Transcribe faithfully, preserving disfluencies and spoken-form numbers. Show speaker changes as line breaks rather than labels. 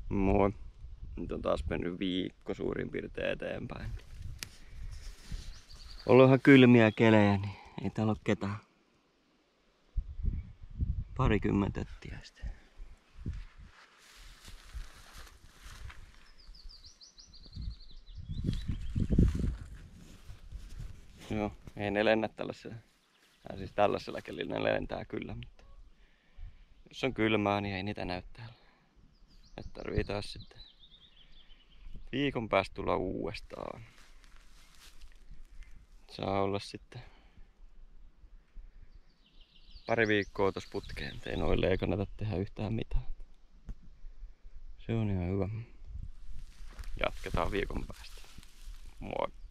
Moi. Nyt on taas mennyt viikko suurin piirtein eteenpäin. Ollut ihan kylmiä kelejä, niin ei täällä oo ketään. Parikymmentä öttiä sitten. Joo, ei ne lennä tällaisella. Tai siis tällaisella kelillä ne lentää kyllä, mutta jos on kylmää, niin ei niitä näy täällä. Nyt tarvii taas sitten viikon päästä tulla uudestaan. Saa olla sitten pari viikkoa tuossa putkeen, ei noille ei kannata tehdä yhtään mitään. Se on ihan hyvä. Jatketaan viikon päästä. Moi!